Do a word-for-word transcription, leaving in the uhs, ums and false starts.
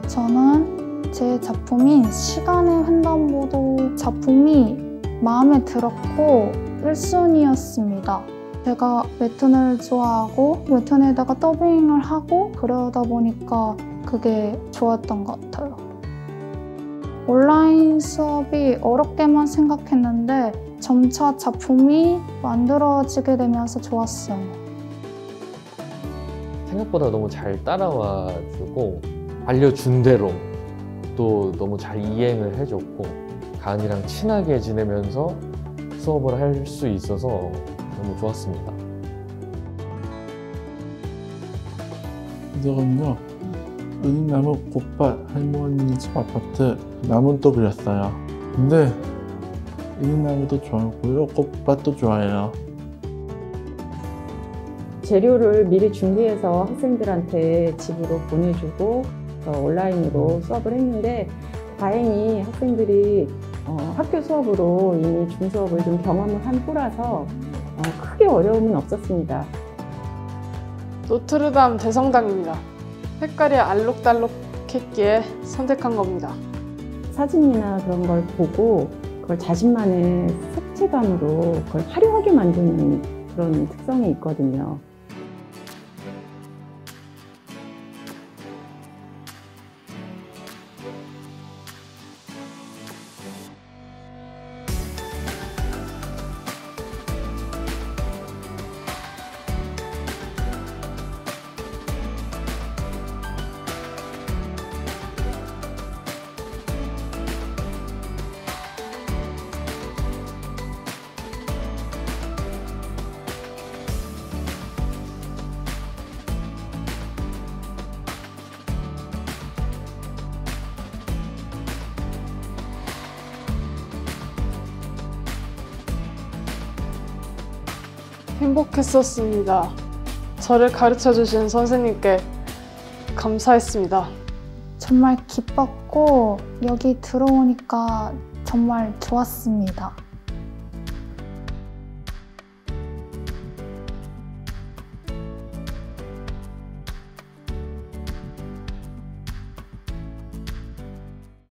저는 제 작품인 시간의 횡단보도 작품이 마음에 들었고 일 순위였습니다. 제가 웹툰을 좋아하고 웹툰에다가 더빙을 하고 그러다 보니까 그게 좋았던 것 같아요. 온라인 수업이 어렵게만 생각했는데 점차 작품이 만들어지게 되면서 좋았어요. 생각보다 너무 잘 따라와주고 알려준 대로 또 너무 잘 이행을 해줬고 가은이랑 친하게 지내면서 수업을 할 수 있어서 너무 좋았습니다. 이거는요, 은나무 꽃밭 할머니 집 아파트 나무도 그렸어요. 근데 은나무도 좋아하고요, 꽃밭도 좋아해요. 재료를 미리 준비해서 학생들한테 집으로 보내주고 온라인으로 수업을 했는데 다행히 학생들이 어, 학교 수업으로 이미 중수업을 좀 경험을 한 후라서 어, 크게 어려움은 없었습니다. 노트르담 대성당입니다. 색깔이 알록달록했기에 선택한 겁니다. 사진이나 그런 걸 보고 그걸 자신만의 색채감으로 그걸 화려하게 만드는 그런 특성이 있거든요. 행복했었습니다. 저를 가르쳐주신 선생님께 감사했습니다. 정말 기뻤고 여기 들어오니까 정말 좋았습니다.